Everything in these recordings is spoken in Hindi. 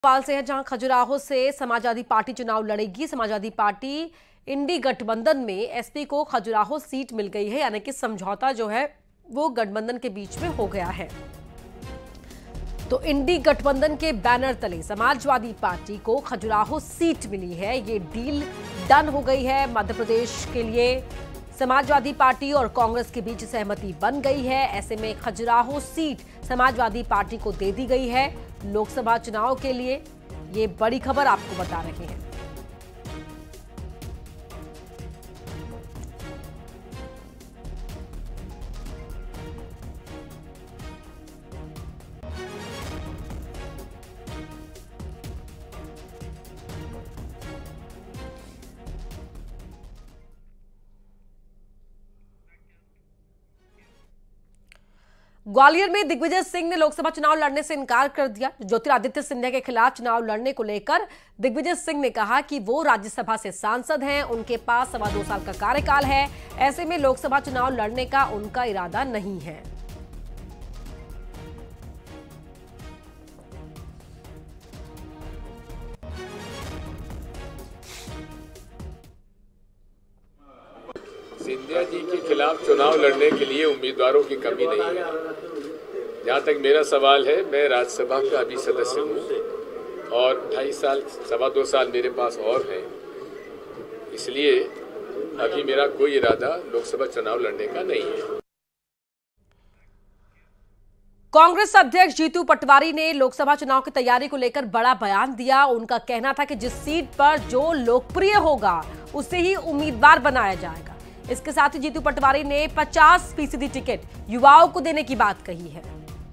सवाल से है जहां खजुराहो से समाजवादी पार्टी चुनाव लड़ेगी। समाजवादी पार्टी इंडी गठबंधन में एसपी को खजुराहो सीट मिल गई है, यानी कि समझौता जो है वो गठबंधन के बीच में हो गया है। तो इंडी गठबंधन के बैनर तले समाजवादी पार्टी को खजुराहो सीट मिली है। ये डील डन हो गई है। मध्य प्रदेश के लिए समाजवादी पार्टी और कांग्रेस के बीच सहमति बन गई है। ऐसे में खजुराहो सीट समाजवादी पार्टी को दे दी गई है। लोकसभा चुनाव के लिए ये बड़ी खबर आपको बता रहे हैं। ग्वालियर में दिग्विजय सिंह ने लोकसभा चुनाव लड़ने से इनकार कर दिया। ज्योतिरादित्य सिंधिया के खिलाफ चुनाव लड़ने को लेकर दिग्विजय सिंह ने कहा कि वो राज्यसभा से सांसद हैं, उनके पास 2.25 साल का कार्यकाल है। ऐसे में लोकसभा चुनाव लड़ने का उनका इरादा नहीं है। सिंधिया जी के खिलाफ चुनाव लड़ने के लिए उम्मीदवारों की कमी नहीं है। जहाँ तक मेरा सवाल है, मैं राज्यसभा का अभी सदस्य हूँ और 2.5 साल 2.25 साल मेरे पास और हैं। इसलिए अभी मेरा कोई इरादा लोकसभा चुनाव लड़ने का नहीं है। कांग्रेस अध्यक्ष जीतू पटवारी ने लोकसभा चुनाव की तैयारी को लेकर बड़ा बयान दिया। उनका कहना था कि जिस सीट पर जो लोकप्रिय होगा उसे ही उम्मीदवार बनाया जाएगा। इसके साथ ही जीतू पटवारी ने 50% टिकट युवाओं को देने की बात कही है।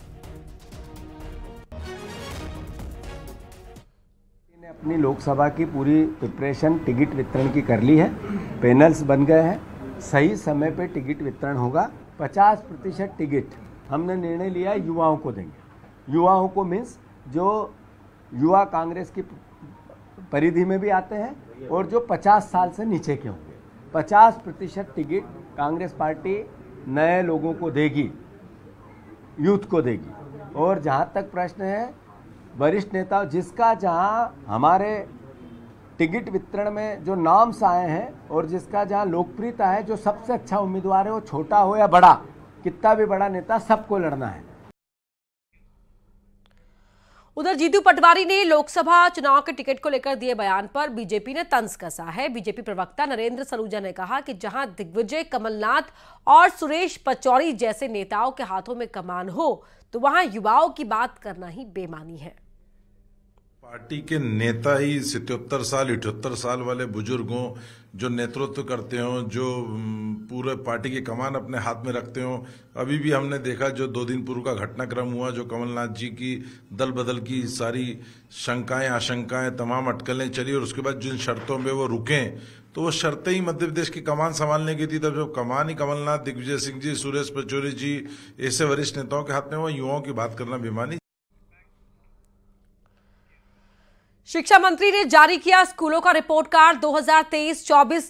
अपनी लोकसभा की पूरी प्रिपरेशन टिकट वितरण की कर ली है। पैनल्स बन गए हैं, सही समय पे टिकट वितरण होगा। 50% टिकट हमने निर्णय लिया है युवाओं को देंगे। युवाओं को मीन्स जो युवा कांग्रेस की परिधि में भी आते हैं और जो 50 साल से नीचे के होंगे। 50% टिकट कांग्रेस पार्टी नए लोगों को देगी, यूथ को देगी। और जहाँ तक प्रश्न है वरिष्ठ नेता, जिसका जहाँ हमारे टिकट वितरण में जो नाम्स आए हैं और जिसका जहाँ लोकप्रियता है, जो सबसे अच्छा उम्मीदवार है, वो छोटा हो या बड़ा, कितना भी बड़ा नेता, सबको लड़ना है। उधर जीतू पटवारी ने लोकसभा चुनाव के टिकट को लेकर दिए बयान पर बीजेपी ने तंज कसा है। बीजेपी प्रवक्ता नरेंद्र सलूजा ने कहा कि जहां दिग्विजय, कमलनाथ और सुरेश पचौरी जैसे नेताओं के हाथों में कमान हो तो वहां युवाओं की बात करना ही बेमानी है। पार्टी के नेता ही 77 साल 78 साल वाले बुजुर्गों जो नेतृत्व करते हों, जो पूरे पार्टी की कमान अपने हाथ में रखते हों। अभी भी हमने देखा जो 2 दिन पूर्व का घटनाक्रम हुआ, जो कमलनाथ जी की दल बदल की सारी शंकाएं, आशंकाएं, तमाम अटकलें चली और उसके बाद जिन शर्तों पे वो रुके, तो वो शर्तें ही मध्य प्रदेश की कमान संभालने की थी। तब जब कमान ही कमलनाथ, दिग्विजय सिंह जी, सुरेश पचौरी जी ऐसे वरिष्ठ नेताओं के हाथ में, वो युवाओं की बात करना बेमानी। शिक्षा मंत्री ने जारी किया स्कूलों का रिपोर्ट कार्ड 2023-24